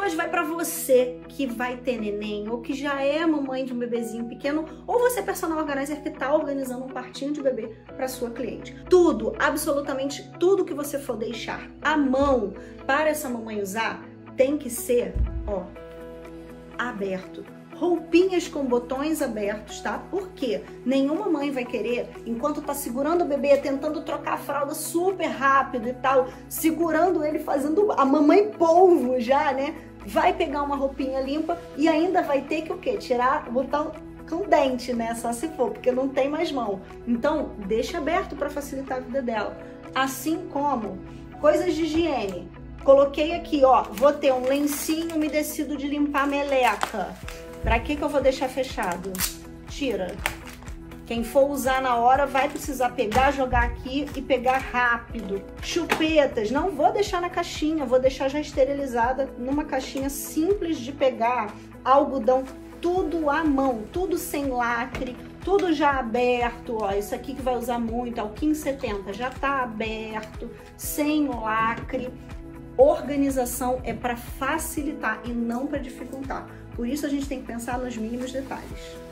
mas vai para você que vai ter neném, ou que já é mamãe de um bebezinho pequeno, ou você é personal organizer que está organizando um quartinho de bebê para sua cliente. Tudo, absolutamente tudo que você for deixar à mão para essa mamãe usar, tem que ser, ó, aberto. Roupinhas com botões abertos, tá? Porque nenhuma mãe vai querer, enquanto tá segurando o bebê, tentando trocar a fralda super rápido e tal, segurando ele, fazendo a mamãe polvo já, né? Vai pegar uma roupinha limpa e ainda vai ter que o quê? Tirar, botar com dente, né? Só se for, porque não tem mais mão. Então, deixa aberto para facilitar a vida dela. Assim como coisas de higiene. Coloquei aqui, ó, vou ter um lencinho umedecido de limpar meleca. Pra que eu vou deixar fechado? Tira. Quem for usar na hora vai precisar pegar, jogar aqui e pegar rápido. Chupetas, não vou deixar na caixinha, vou deixar já esterilizada numa caixinha simples de pegar. Algodão, tudo à mão, tudo sem lacre, tudo já aberto, ó, isso aqui que vai usar muito, é o 1570, já tá aberto, sem lacre. Organização é para facilitar e não para dificultar. Por isso a gente tem que pensar nos mínimos detalhes.